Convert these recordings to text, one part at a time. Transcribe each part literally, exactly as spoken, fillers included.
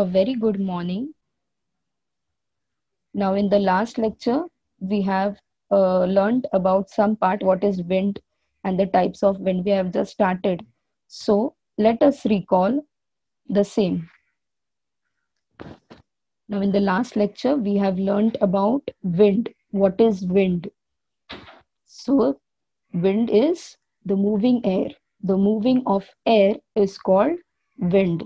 A very good morning. Now, in the last lecture, we have uh, learned about some part what is wind and the types of wind. We have just started. So, let us recall the same. Now, in the last lecture, we have learned about wind. What is wind? So, wind is the moving air. The moving of air is called wind.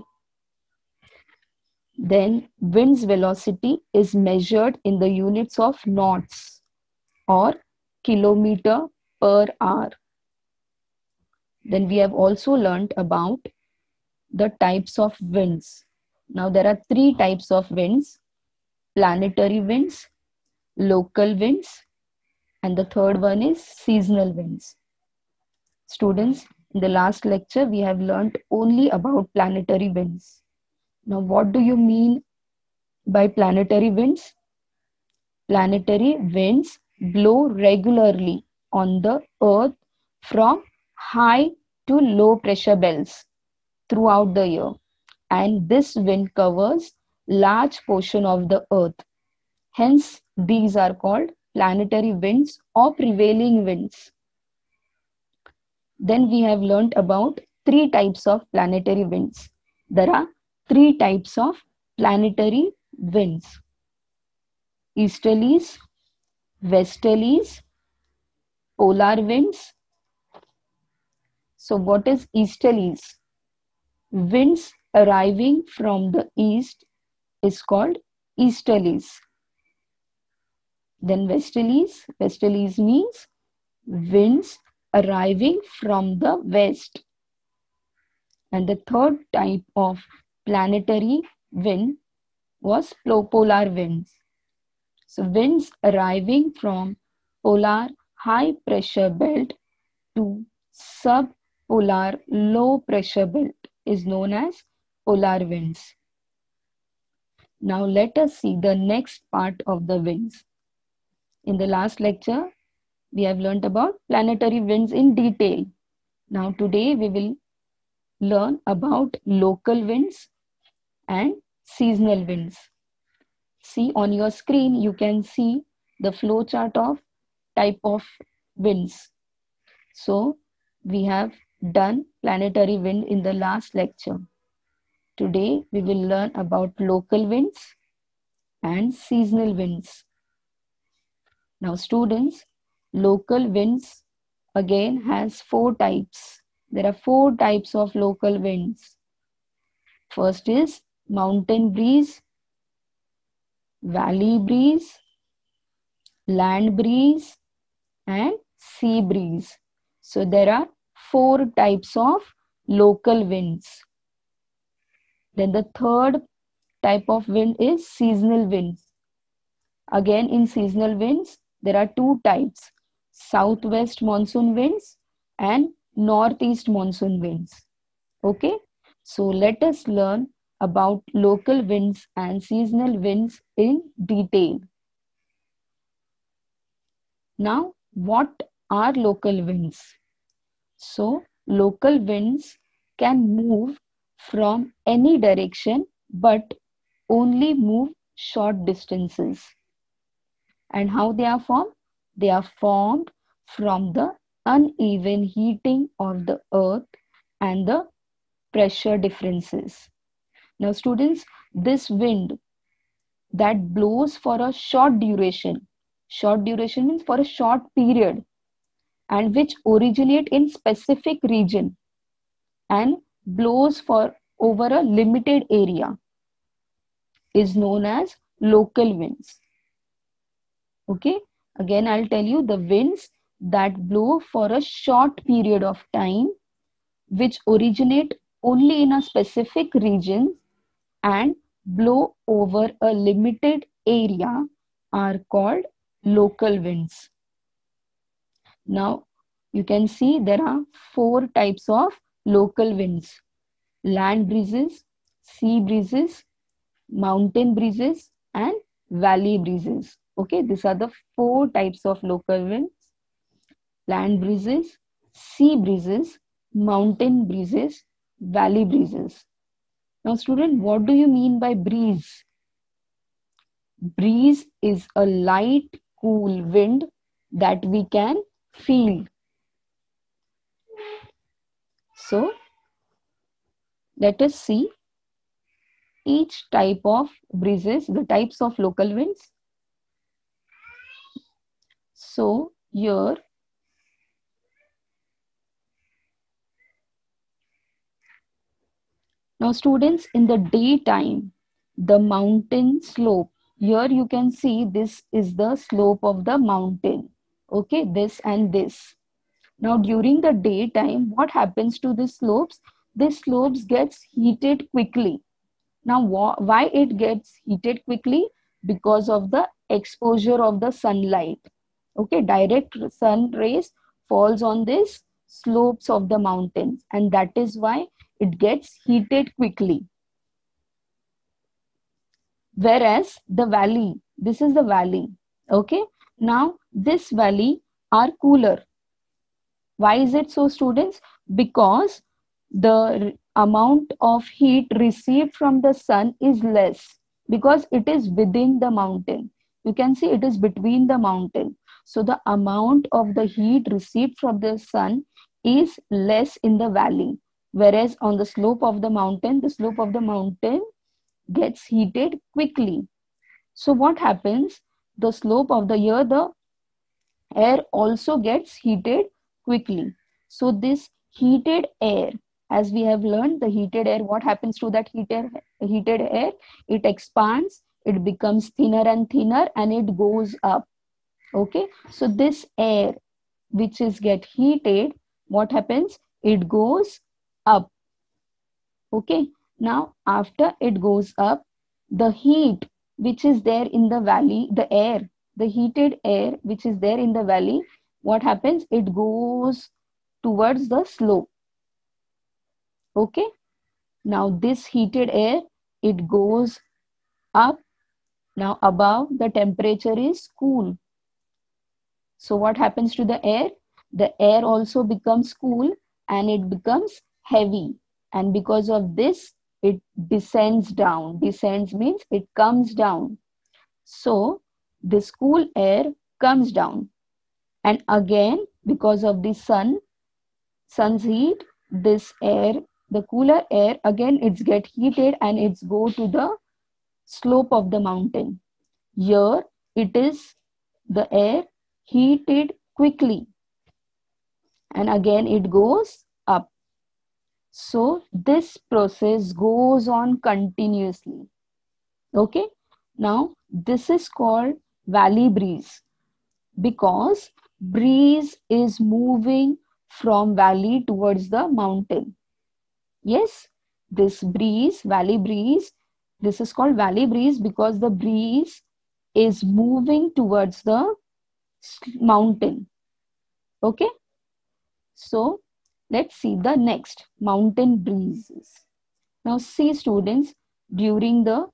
Then wind's velocity is measured in the units of knots or kilometer per hour. Then we have also learned about the types of winds. Now there are three types of winds: planetary winds, local winds, and the third one is seasonal winds. Students, in the last lecture we have learned only about planetary winds. Now what do you mean by planetary winds? Planetary winds blow regularly on the earth from high to low pressure belts throughout the year, and this wind covers large portion of the earth. Hence these are called planetary winds or prevailing winds. Then we have learnt about three types of planetary winds. There are three types of planetary winds: easterlies, westerlies, polar winds. So what is easterlies? Winds arriving from the east is called easterlies. Then westerlies. Westerlies means winds arriving from the west. And the third type of planetary wind was polar winds. So winds arriving from polar high pressure belt to subpolar low pressure belt is known as polar winds. Now let us see the next part of the winds. In the last lecture, we have learnt about planetary winds in detail. Now today we will learn about local winds and seasonal winds. See on your screen, you can see the flow chart of type of winds. So we have done planetary wind in the last lecture. Today we will learn about local winds and seasonal winds. Now students, local winds again has four types. There are four types of local winds. First is mountain breeze, valley breeze, land breeze, and sea breeze. So there are four types of local winds. Then the third type of wind is seasonal winds. Again, in seasonal winds, there are two types: southwest monsoon winds and northeast monsoon winds. Okay, so let us learn about local winds and seasonal winds in detail. Now, what are local winds? So, local winds can move from any direction but only move short distances. And how they are formed? They are formed from the uneven heating of the earth and the pressure differences. Now students, this wind that blows for a short duration, short duration means for a short period, and which originate in specific region and blows for over a limited area, is known as local winds. Okay, again I'll tell you, the winds that blow for a short period of time, which originate only in a specific region and blow over a limited area, are called local winds. Now you can see there are four types of local winds: land breezes, sea breezes, mountain breezes, and valley breezes. Okay, these are the four types of local winds: land breezes, sea breezes, mountain breezes, valley breezes. Now student, what do you mean by breeze? Breeze is a light, cool wind that we can feel. So let us see each type of breezes, the types of local winds. So here now students, in the daytime, the mountain slope, here you can see this is the slope of the mountain. Okay, this and this. Now during the daytime, what happens to the slopes? This slopes gets heated quickly. Now wh why it gets heated quickly? Because of the exposure of the sunlight. Okay, direct sun rays falls on this slopes of the mountains, and that is why it gets heated quickly. Whereas the valley, this is the valley. Okay, now this valley are cooler. Why is it so, students? Because the amount of heat received from the sun is less, because it is within the mountain. You can see it is between the mountain. So the amount of the heat received from the sun is less in the valley. Whereas on the slope of the mountain, the slope of the mountain gets heated quickly. So what happens? The slope of the year, the air also gets heated quickly. So this heated air, as we have learned, the heated air, what happens to that heated, heated air? It expands, it becomes thinner and thinner, and it goes up. Okay, so this air which is get heated, what happens? It goes up. Okay, now after it goes up, the heat which is there in the valley, the air, the heated air which is there in the valley, what happens? It goes towards the slope. Okay, now this heated air, it goes up. Now above, the temperature is cool. So what happens to the air? The air also becomes cool and it becomes heavy. And because of this, it descends down. Descends means it comes down. So this cool air comes down. And again, because of the sun, sun's heat, this air, the cooler air, again it's get heated and it's go to the slope of the mountain. Here it is the air heated quickly and again it goes up. So this process goes on continuously. Okay, now this is called valley breeze because breeze is moving from valley towards the mountain. Yes, this breeze, valley breeze, this is called valley breeze because the breeze is moving towards the mountain. Okay, so let's see the next mountain breezes. Now see students, during the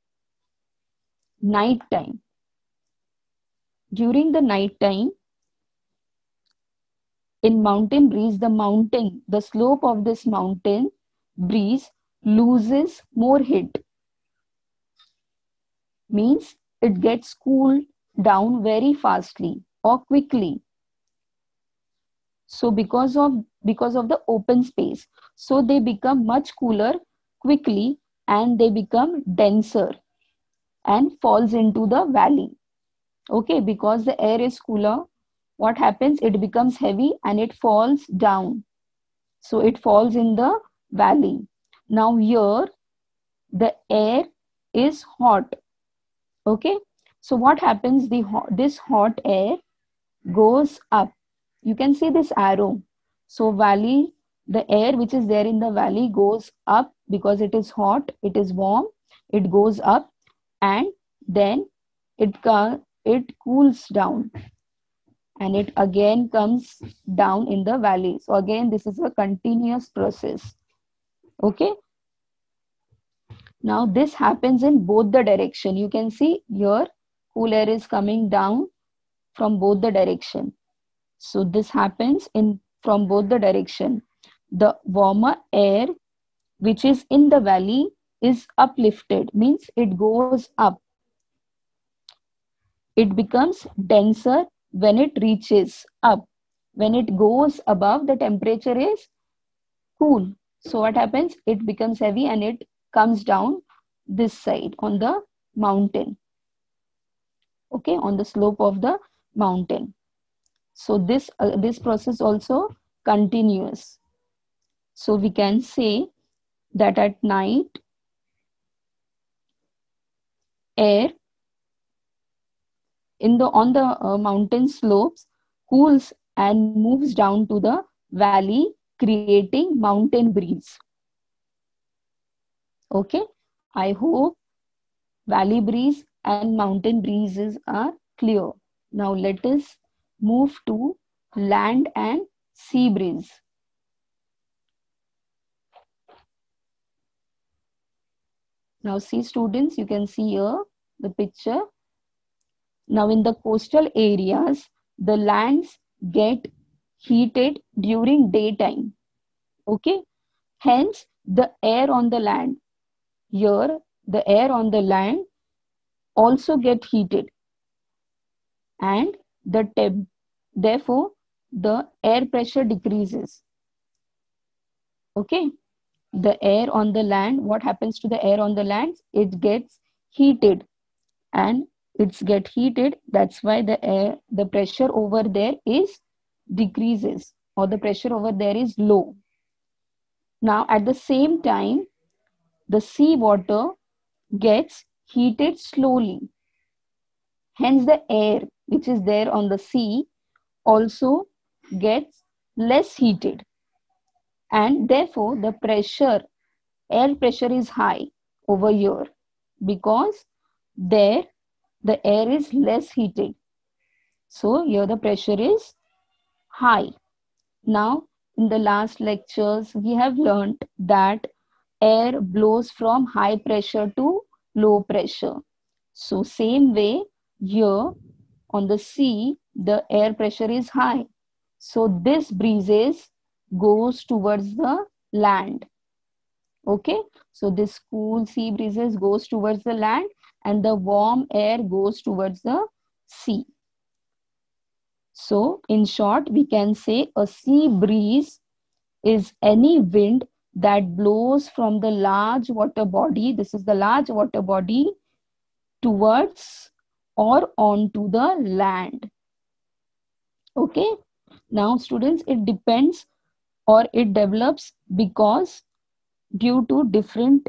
night time, during the night time in mountain breeze, the mountain, the slope of this mountain breeze loses more heat. Means it gets cooled down very fastly or quickly. So because of because of the open space, so they become much cooler quickly and they become denser and falls into the valley. Okay, because the air is cooler, what happens? It becomes heavy and it falls down. So it falls in the valley. Now here the air is hot. Okay, so what happens? The hot, this hot air goes up. You can see this arrow. So valley, the air which is there in the valley goes up because it is hot, it is warm, it goes up and then it, it cools down and it again comes down in the valley. So again, this is a continuous process. Okay. Now this happens in both the direction. You can see here cool air is coming down from both the direction. So this happens in from both the direction. The warmer air which is in the valley is uplifted, means it goes up. It becomes denser when it reaches up. When it goes above, the temperature is cool. So what happens? It becomes heavy and it comes down this side on the mountain. Okay, on the slope of the mountain. So this uh, this process also continues. So we can say that at night, air in the on the uh, mountain slopes cools and moves down to the valley, creating mountain breeze. Okay, I hope valley breeze and mountain breezes are clear. Now let us move to land and sea breeze. Now see students, you can see here the picture. Now in the coastal areas, the lands get heated during daytime. Okay, hence the air on the land, here the air on the land also get heated, and the temp therefore the air pressure decreases. Okay, the air on the land, what happens to the air on the land? It gets heated, and it's get heated, that's why the air the pressure over there is decreases, or the pressure over there is low. Now at the same time, the sea water gets heated slowly, hence the air which is there on the sea also gets less heated, and therefore the pressure air pressure is high over here, because there the air is less heated. So here the pressure is high. Now in the last lectures we have learnt that air blows from high pressure to low pressure. So same way here on the sea the air pressure is high. So this breezes goes towards the land. Okay, so this cool sea breezes goes towards the land and the warm air goes towards the sea. So in short, we can say a sea breeze is any wind that blows from the large water body, this is the large water body, towards or onto the land. Okay, now students, it depends or it develops because due to different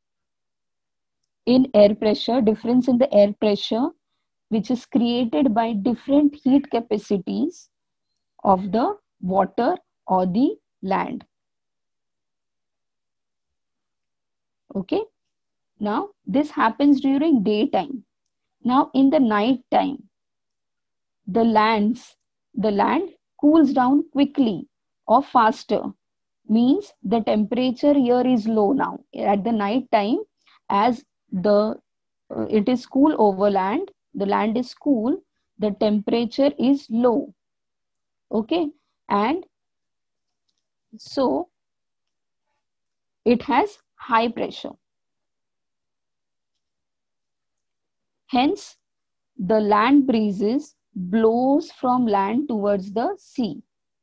in air pressure, difference in the air pressure, which is created by different heat capacities of the water or the land. Okay, now this happens during daytime. Now in the night time, the lands the land cools down quickly or faster, means the temperature here is low. Now at the night time, as the uh, it is cool over land, the land is cool, the temperature is low. Okay, and so it has high pressure, hence the land breezes blows from land towards the sea.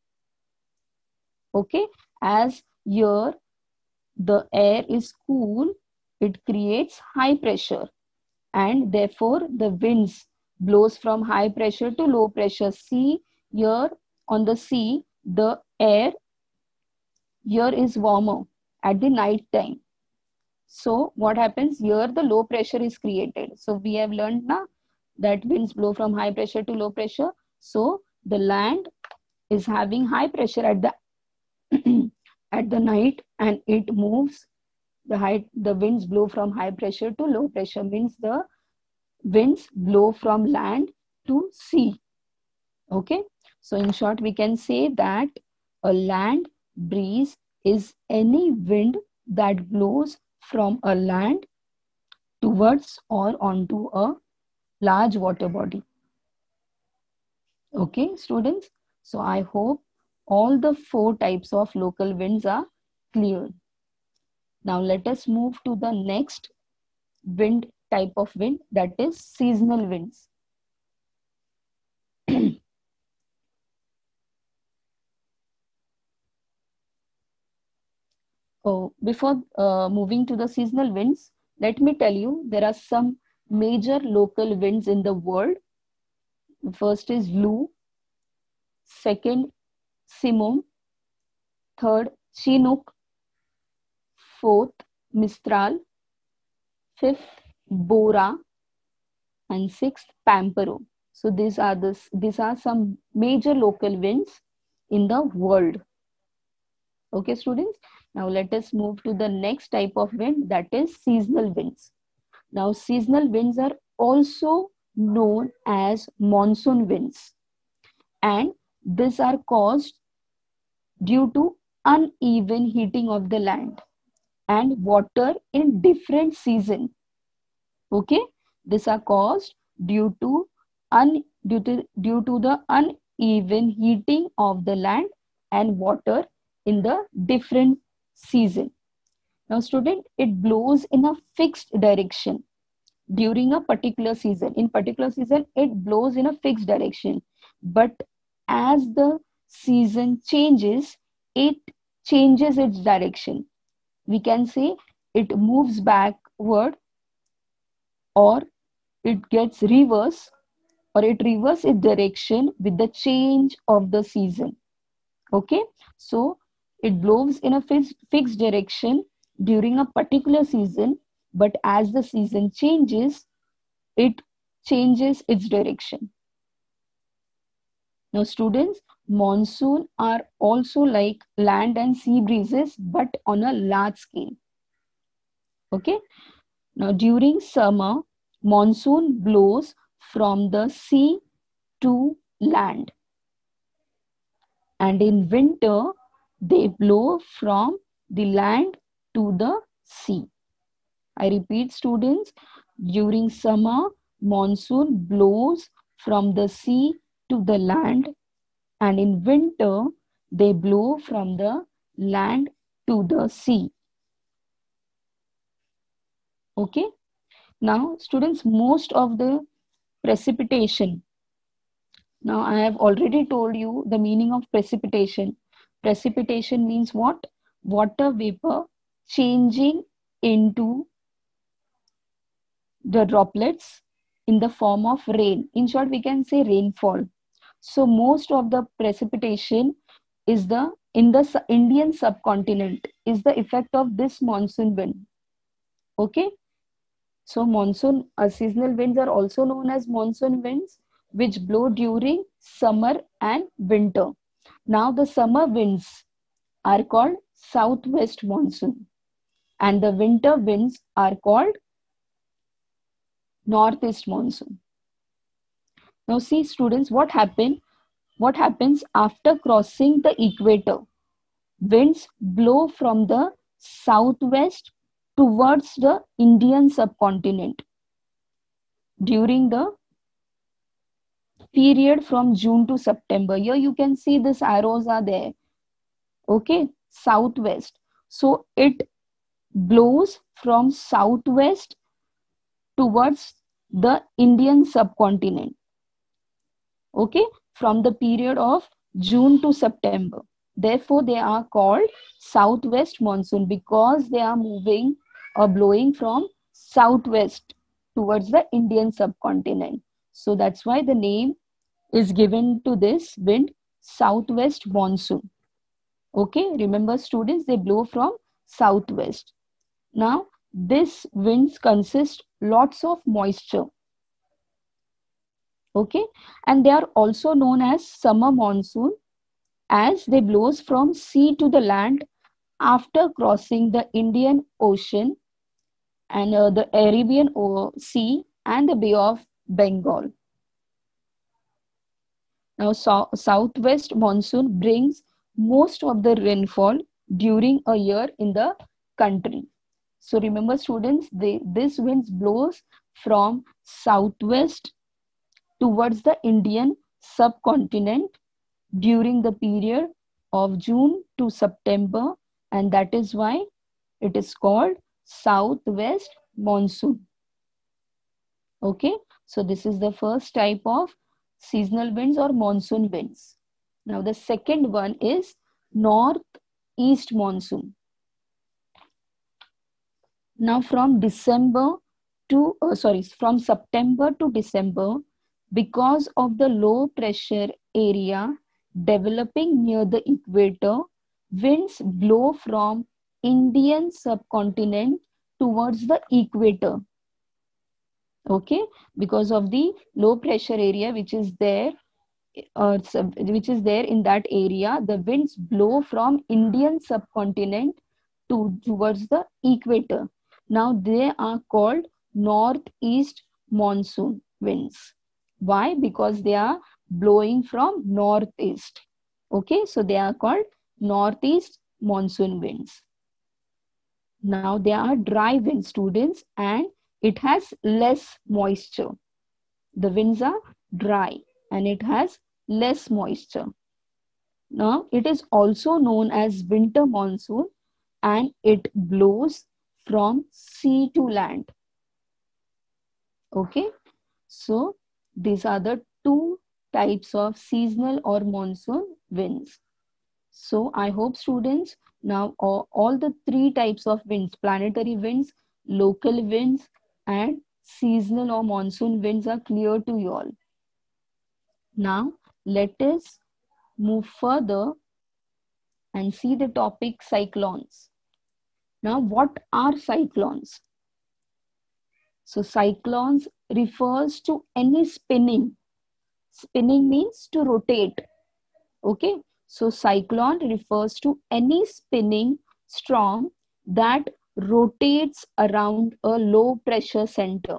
Okay, as here the air is cool, it creates high pressure, and therefore the winds blows from high pressure to low pressure. See here on the sea, the air here is warmer at the night time. So what happens here? The low pressure is created. So we have learned now that winds blow from high pressure to low pressure. So the land is having high pressure at the at the night, and it moves the height. The winds blow from high pressure to low pressure, means the winds blow from land to sea. Okay, so in short we can say that a land breeze is any wind that blows from a land towards or onto a large water body. Okay students, so I hope all the four types of local winds are clear. Now let us move to the next wind type of wind, that is seasonal winds. Oh, before uh, moving to the seasonal winds, let me tell you there are some major local winds in the world. First is Lu, second Simum, third Chinook, fourth Mistral, fifth Bora, and sixth Pampero. So these are this these are some major local winds in the world. Okay, students. Now let us move to the next type of wind, that is seasonal winds. Now seasonal winds are also known as monsoon winds, and these are caused due to uneven heating of the land and water in different season. Okay, these are caused due to un due to due to the uneven heating of the land and water in the different season. Now student, it blows in a fixed direction during a particular season. In particular season, it blows in a fixed direction, but as the season changes, it changes its direction. We can say it moves backward, or it gets reverse, or it reverses its direction with the change of the season. Okay, so it blows in a fixed, fixed direction during a particular season, but as the season changes, it changes its direction. Now students, monsoon are also like land and sea breezes, but on a large scale. Okay, now during summer, monsoon blows from the sea to land, and in winter they blow from the land to the sea. I repeat students, during summer, monsoon blows from the sea to the land, and in winter they blow from the land to the sea. Okay, now students, most of the precipitation, now I have already told you the meaning of precipitation. Precipitation means what? Water vapor changing into the droplets in the form of rain. In short, we can say rainfall. So most of the precipitation is the in the Indian subcontinent is the effect of this monsoon wind. Okay, so monsoon uh, seasonal winds are also known as monsoon winds, which blow during summer and winter. Now the summer winds are called southwest monsoon, and the winter winds are called northeast monsoon. Now see students, what happen what happens after crossing the equator. Winds blow from the southwest towards the Indian subcontinent during the period from June to September. Here you can see these arrows are there. Okay, southwest. So it blows from southwest towards the Indian subcontinent. Okay, from the period of June to September. Therefore, they are called southwest monsoon because they are moving or blowing from southwest towards the Indian subcontinent. So that's why the name is given to this wind, southwest monsoon. Okay, remember students, they blow from southwest. Now, this winds consist lots of moisture. Okay, and they are also known as summer monsoon, as they blows from sea to the land after crossing the Indian Ocean and uh, the Arabian Sea and the Bay of Bengal. Now, so, southwest monsoon brings most of the rainfall during a year in the country. So remember students, they, this winds blows from southwest towards the Indian subcontinent during the period of June to September, and that is why It is called southwest monsoon. Okay, so this is the first type of seasonal winds or monsoon winds. Now the second one is northeast monsoon. Now from December to, uh, sorry, from September to December, because of the low pressure area developing near the equator, winds blow from Indian subcontinent towards the equator. Okay, because of the low pressure area which is there, uh, sub- which is there in that area, the winds blow from Indian subcontinent to towards the equator. Now they are called northeast monsoon winds. Why? Because they are blowing from northeast. Okay, so they are called northeast monsoon winds. Now they are dry wind, students, and it has less moisture. The winds are dry and it has less moisture. Now it is also known as winter monsoon and it blows from sea to land. Okay, so these are the two types of seasonal or monsoon winds. So I hope students now all, all the three types of winds, planetary winds, local winds and seasonal or monsoon winds are clear to you all. Now let us move further and see the topic cyclones. Now what are cyclones? So cyclones refers to any spinning. Spinning means to rotate. Okay, so cyclone refers to any spinning storm that rotates around a low pressure center.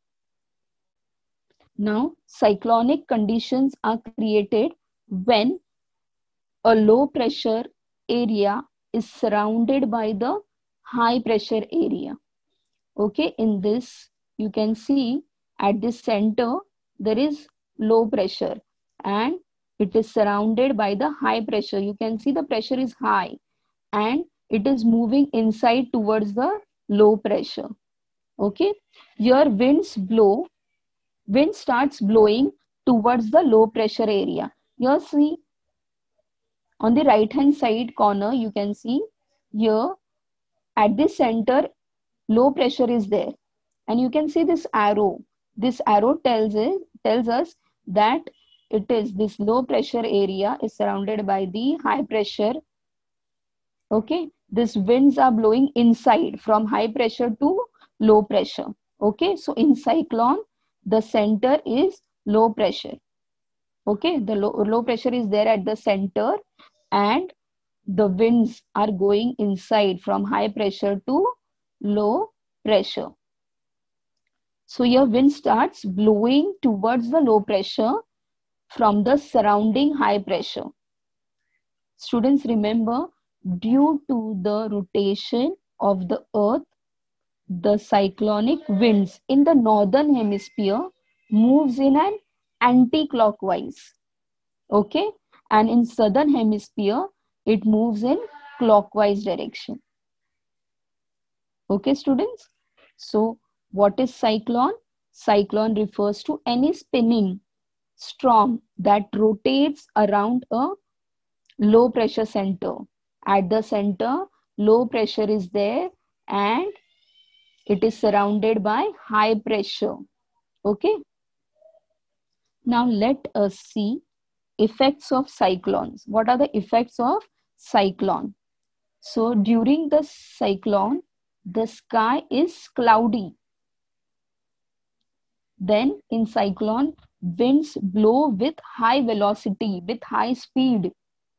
Now, cyclonic conditions are created when a low pressure area is surrounded by the high pressure area. Okay, in this you can see at the center there is low pressure and it is surrounded by the high pressure. You can see the pressure is high and it is moving inside towards the low pressure. Okay, your winds blow, wind starts blowing towards the low pressure area. Here see on the right hand side corner, you can see here at the center low pressure is there and you can see this arrow. This arrow tells it tells us that it is this low pressure area is surrounded by the high pressure. Okay, these winds are blowing inside from high pressure to low pressure. Okay, so in cyclone the center is low pressure. Okay, the low, low pressure is there at the center and the winds are going inside from high pressure to low pressure. So your wind starts blowing towards the low pressure from the surrounding high pressure. Students, remember, due to the rotation of the earth, the cyclonic winds in the northern hemisphere moves in an anti-clockwise. Okay, and in southern hemisphere it moves in clockwise direction. Okay, students, so what is cyclone? Cyclone refers to any spinning storm that rotates around a low pressure center. At the center, low pressure is there and it is surrounded by high pressure. Okay. Now let us see effects of cyclones. What are the effects of cyclone? So during the cyclone, the sky is cloudy. Then in cyclone, winds blow with high velocity, with high speed.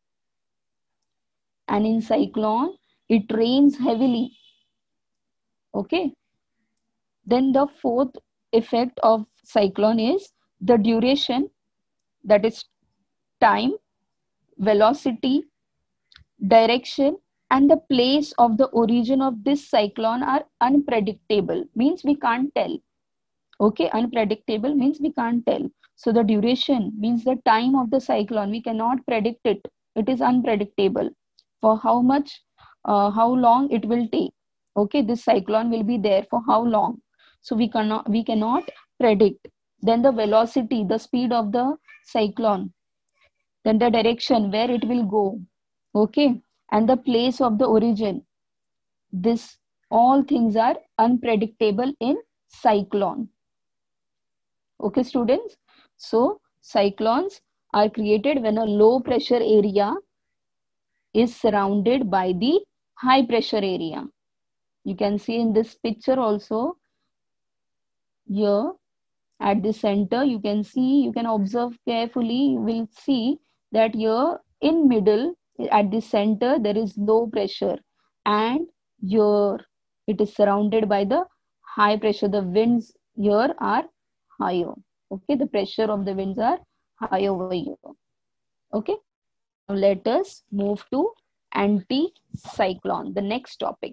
And in cyclone, it rains heavily. Okay. Then the fourth effect of cyclone is the duration, that is time, velocity, direction, and the place of the origin of this cyclone are unpredictable. Means we can't tell. Okay, unpredictable means we can't tell. So the duration means the time of the cyclone. We cannot predict it. It is unpredictable. For how much, uh, how long it will take. Okay, this cyclone will be there for how long? So we cannot we cannot predict. Then the velocity, the speed of the cyclone, then the direction where it will go, okay, and the place of the origin. This all things are unpredictable in cyclone. Okay, students. So cyclones are created when a low pressure area is surrounded by the high pressure area. You can see in this picture also, here at the center, you can see, you can observe carefully, you will see that here in middle, at the center, there is low pressure, and here it is surrounded by the high pressure. The winds here are higher. Okay, the pressure of the winds are higher over here. Okay, now let us move to anticyclone, the next topic.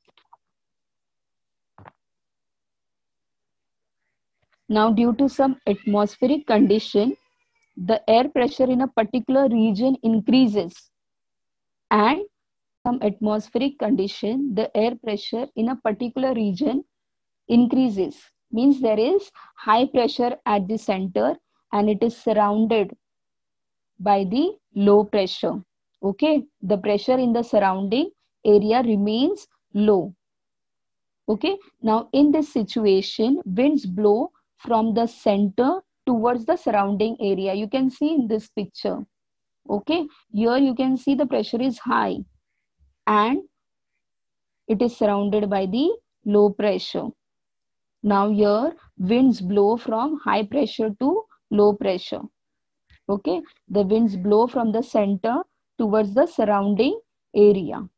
Now, due to some atmospheric condition, the air pressure in a particular region increases, and some atmospheric condition, the air pressure in a particular region increases. Means there is high pressure at the center and it is surrounded by the low pressure. Okay, the pressure in the surrounding area remains low. Okay, now in this situation, winds blow from the center towards the surrounding area. You can see in this picture. Okay, here you can see the pressure is high and it is surrounded by the low pressure. Now here winds blow from high pressure to low pressure. Okay, the winds blow from the center towards the surrounding area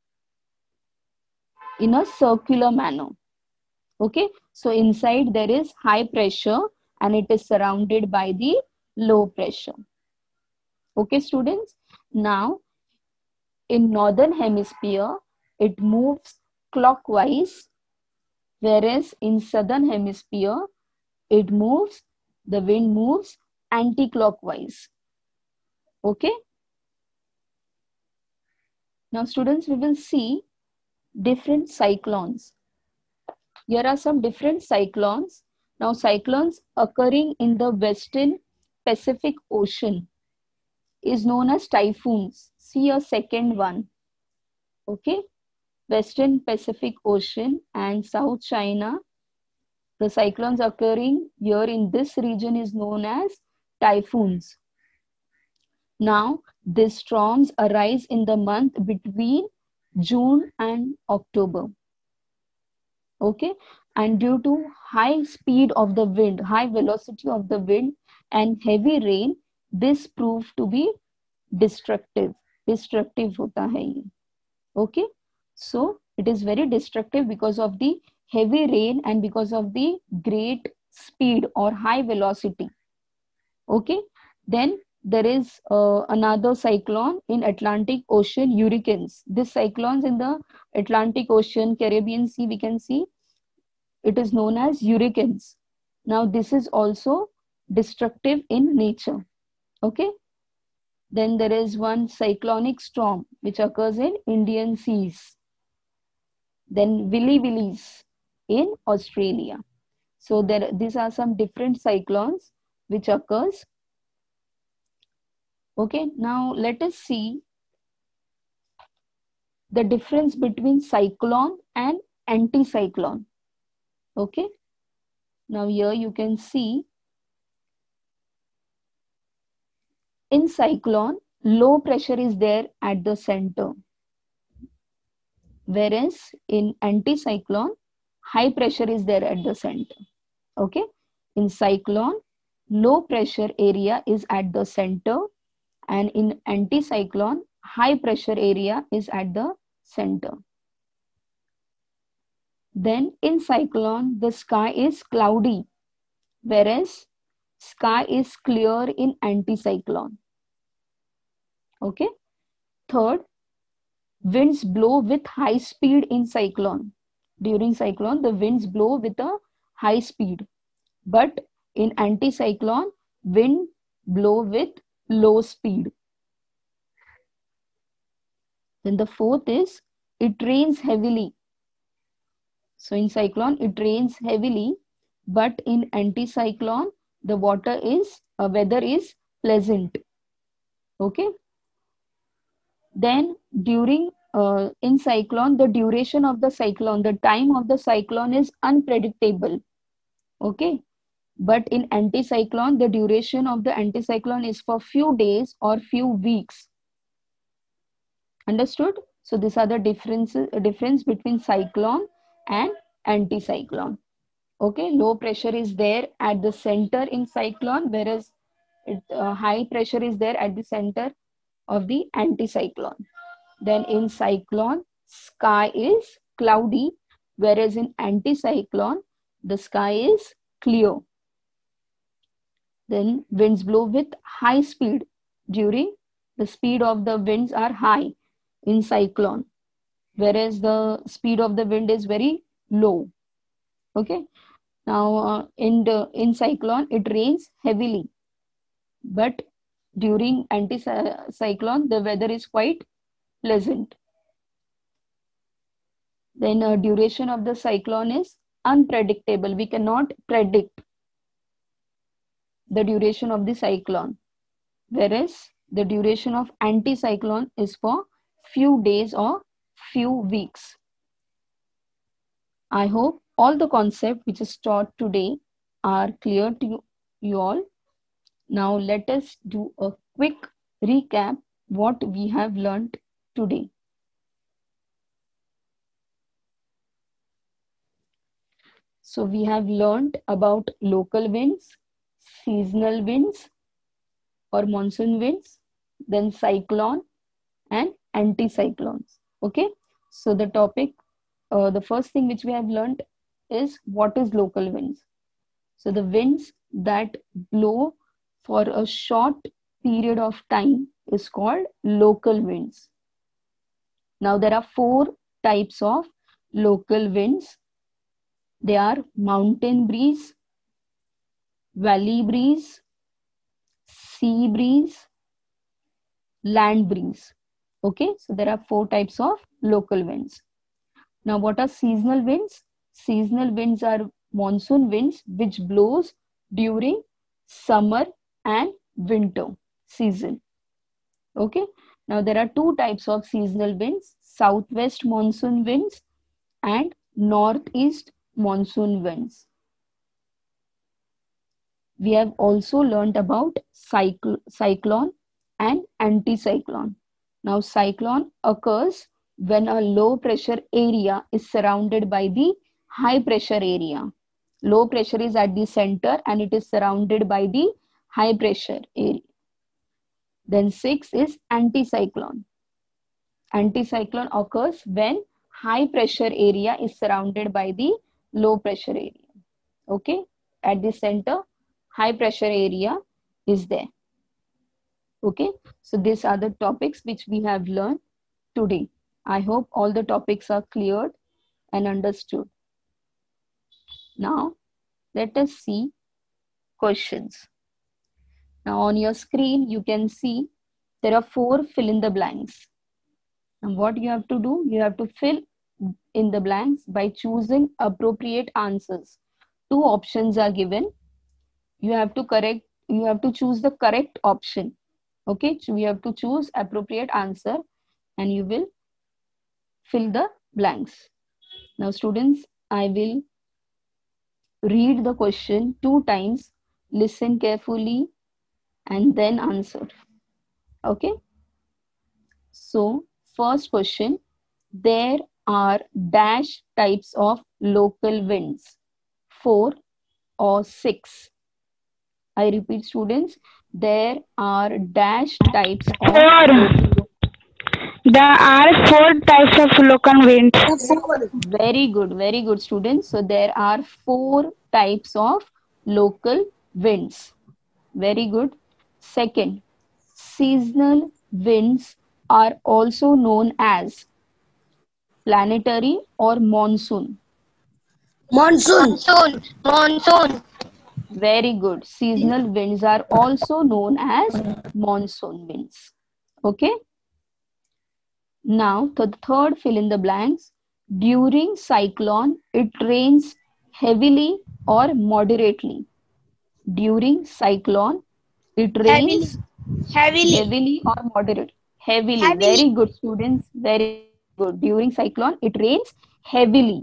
in a circular manner. Okay, so inside there is high pressure and it is surrounded by the low pressure. Okay, students. Now, in northern hemisphere, it moves clockwise, whereas in southern hemisphere, it moves, the wind moves anti-clockwise. Okay. Now, students, we will see different cyclones. Here are some different cyclones. Now, cyclones occurring in the Western Pacific Ocean is known as typhoons. See a second one. Okay, Western Pacific Ocean and South China. The cyclones occurring here in this region is known as typhoons. Now, these storms arise in the month between June and October. Okay, and due to high speed of the wind, high velocity of the wind and heavy rain, this proved to be destructive. Destructive hota hai ye. Okay, so it is very destructive because of the heavy rain and because of the great speed or high velocity. Okay, then there is uh, another cyclone in Atlantic Ocean, hurricanes. This cyclones in the Atlantic Ocean, Caribbean Sea, we can see it is known as hurricanes. Now this is also destructive in nature. Okay, then there is one cyclonic storm which occurs in Indian seas. Then Willy Willies in Australia. So there, these are some different cyclones which occurs. Okay, now let us see the difference between cyclone and anticyclone. Okay, now here you can see in cyclone, low pressure is there at the center, whereas in anticyclone, high pressure is there at the center. Okay, in cyclone, low pressure area is at the center, and in anticyclone, high pressure area is at the center. Then in cyclone, the sky is cloudy, whereas sky is clear in anticyclone. Okay. Third, winds blow with high speed in cyclone. During cyclone, the winds blow with a high speed, but in anticyclone, wind blow with low speed. Then the fourth is it rains heavily. So in cyclone, it rains heavily, but in anticyclone, the water is, uh, weather is pleasant. Okay. Then during, uh, in cyclone, the duration of the cyclone, the time of the cyclone is unpredictable. Okay. But in anticyclone, the duration of the anticyclone is for few days or few weeks. Understood? So these are the differences, difference between cyclone and anticyclone. Okay, low pressure is there at the center in cyclone, whereas it, uh, high pressure is there at the center of the anticyclone. Then in cyclone, sky is cloudy, whereas in anticyclone, the sky is clear. Then winds blow with high speed. During the speed of the winds are high in cyclone, whereas the speed of the wind is very low. Okay. Now uh, in the in cyclone it rains heavily, but during anticyclone the weather is quite pleasant. Then uh, duration of the cyclone is unpredictable. We cannot predict the duration of the cyclone, whereas the duration of anticyclone is for few days or few weeks. I hope all the concepts which is taught today are clear to you, you all. Now let us do a quick recap what we have learnt today. So we have learnt about local winds, seasonal winds or monsoon winds, then cyclone and anticyclones. Okay. So the topic, uh, the first thing which we have learnt is what is local winds. So the winds that blow for a short period of time is called local winds. Now there are four types of local winds. They are mountain breeze, valley breeze, sea breeze, land breeze. Okay, so there are four types of local winds. Now what are seasonal winds? Seasonal winds are monsoon winds which blows during summer and winter season. Okay. Now there are two types of seasonal winds, southwest monsoon winds and northeast monsoon winds. We have also learnt about cycl cyclone and anticyclone. Now cyclone occurs when a low pressure area is surrounded by the high pressure area. Low pressure is at the center and it is surrounded by the high pressure area. Then six is anticyclone. Anticyclone occurs when high pressure area is surrounded by the low pressure area. Okay, at the center, high pressure area is there. Okay, so these are the topics which we have learned today. I hope all the topics are cleared and understood. Now, let us see questions. Now, on your screen, you can see there are four fill in the blanks. And what you have to do, you have to fill in the blanks by choosing appropriate answers. Two options are given. You have to correct, you have to choose the correct option. Okay, so you have to choose appropriate answer and you will fill the blanks. Now students, I will read the question two times, listen carefully and then answer. Okay. So first question, there are dash types of local winds, four or six. I repeat students, there are dash types of Four. local. There are four types of local winds. Very good, very good students. So there are four types of local winds. Very good. Second, seasonal winds are also known as planetary or monsoon. Monsoon. Monsoon. Monsoon. Very good. Seasonal winds are also known as monsoon winds. Okay. Now, the third fill in the blanks. During cyclone, it rains heavily or moderately. During cyclone, it rains Heavily. heavily or moderate. Heavily. Heavily. Very good, students. Very good. During cyclone, it rains heavily.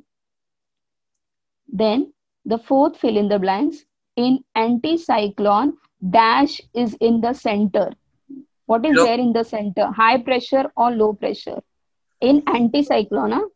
Then the fourth fill in the blanks. In anticyclone, dash is in the center. What is Low. there in the center? High pressure or low pressure? In anticyclone, huh?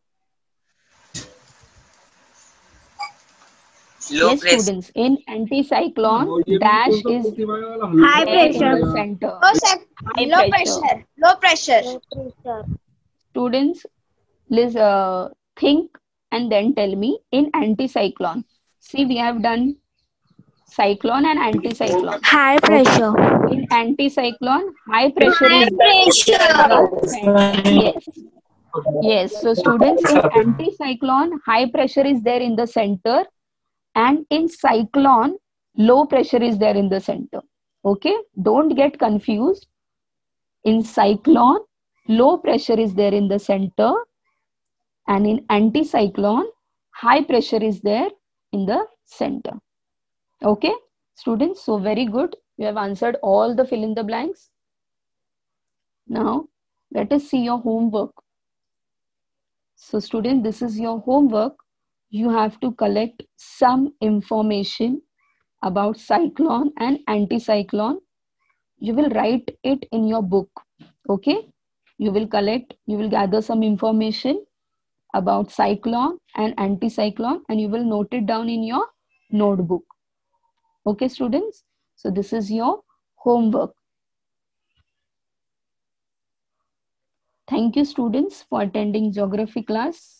Low Yes, pressure. students. In anticyclone, dash is High there in pressure. the center. Low, sec- High low pressure. pressure. Low pressure. Students, please uh, think and then tell me in anticyclone. See, we have done cyclone and anticyclone. High pressure. In anticyclone, high pressure is Pressure. the center. Yes. Yes. So students, in anticyclone, high pressure is there in the center, and in cyclone, low pressure is there in the center. Okay. Don't get confused. In cyclone, low pressure is there in the center, and in anticyclone, high pressure is there in the center. Okay, students, so very good. You have answered all the fill in the blanks. Now, let us see your homework. So, students, this is your homework. You have to collect some information about cyclone and anticyclone. You will write it in your book. Okay, you will collect, you will gather some information about cyclone and anticyclone, and you will note it down in your notebook. Okay, students, so this is your homework. Thank you, students, for attending geography class.